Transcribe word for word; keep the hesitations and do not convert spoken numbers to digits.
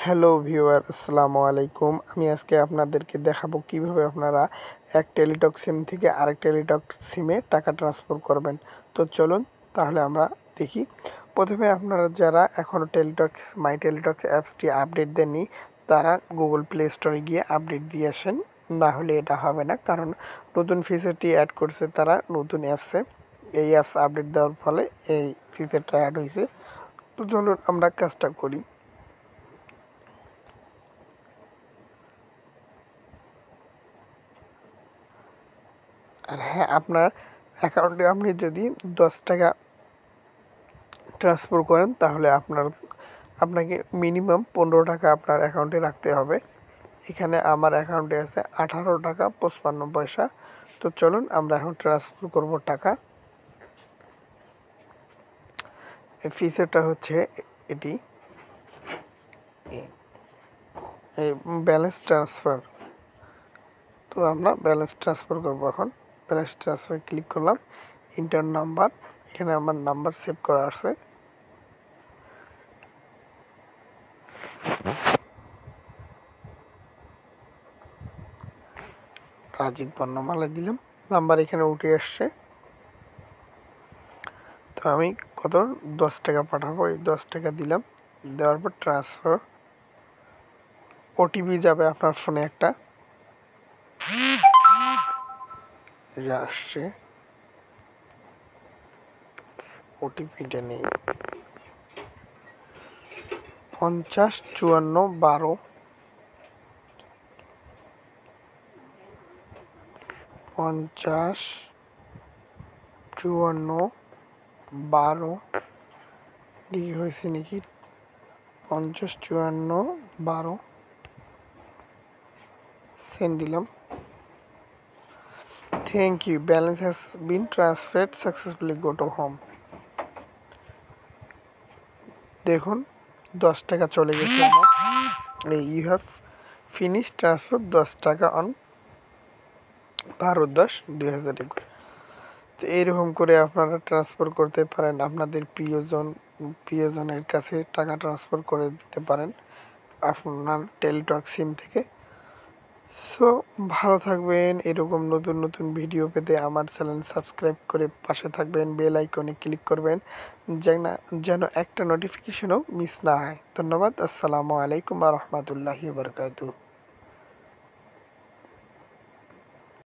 Hello viewer, আসসালামু আলাইকুম। আমি আজকে আপনাদেরকে দেখাবো কিভাবে আপনারা এক টেলিটক সিম থেকে আরেক টেলিটক সিমে টাকা ট্রান্সফার করবেন। তো চলুন তাহলে আমরা দেখি। প্রথমে আপনারা যারা এখনও টেলিটক মাই টেলিটক অ্যাপসটি আপডেট দেননি তারা গুগল প্লে স্টোরে গিয়ে আপডেট দিয়ে আসেন, না হলে এটা হবে না, কারণ নতুন ফিচারটি অ্যাড করছে তারা নতুন অ্যাপসে। এই অ্যাপস আপডেট দেওয়ার ফলে এই ফিচারটা অ্যাড হয়েছে। তো চলুন আমরা কাজটা করি। আর হ্যাঁ, আপনার অ্যাকাউন্টে আপনি যদি দশ টাকা ট্রান্সফার করেন তাহলে আপনার আপনাকে মিনিমাম পনেরো টাকা আপনার অ্যাকাউন্টে রাখতে হবে। এখানে আমার অ্যাকাউন্টে আছে আঠারো টাকা পঁচপান্ন পয়সা। তো চলুন আমরা এখন ট্রান্সফার করব টাকা। এই ফিচারটা হচ্ছে এটি, এই ব্যালেন্স ট্রান্সফার। তো আমরা ব্যালেন্স ট্রান্সফার করব। এখন ব্যালেন্স ট্রান্সফার ক্লিক করলাম, ইন্টার নাম্বার, এখানে আমার নাম্বার সেভ করা আছে। রাজীব বর্ণমালা দিলাম, নাম্বার এখানে উঠে আসছে। তো আমি কত দশ টাকা পাঠাবো, এই দশ টাকা দিলাম, দেওয়ার পর ট্রান্সফার। ওটিপি যাবে আপনার ফোনে, একটা আসছে, ওটিপিটা নেই। পঞ্চাশ চুয়ান্ন বারো, পঞ্চাশ চুয়ান্ন বারো দিকে হয়েছে নাকি? পঞ্চাশ চুয়ান্ন বারো সেন্ড দিলাম। Thank you, balance has been transferred successfully, go to home. দেখুন দশ টাকা চলে গেছে আমার। ইউ হ্যাভ ফিনিশ ট্রান্সফার দশ টাকা অন বারো দশ দুই হাজার একুশ। তো এইরকম করে আপনারা ট্রান্সফার করতে পারেন, আপনাদের প্রিয়জন প্রিয়জনের কাছে টাকা ট্রান্সফার করে দিতে পারেন আপনার টেলিটক সিম থেকে। সো ভালো থাকবেন। এরকম নতুন নতুন ভিডিও পেতে আমার চ্যানেল সাবস্ক্রাইব করে পাশে থাকবেন, বেল আইকনে ক্লিক করবেন যেন যেন একটা নোটিফিকেশনও মিস না হয়। ধন্যবাদ। আসসালামু আলাইকুম ওয়া রাহমাতুল্লাহি ওয়া বারাকাতুহু।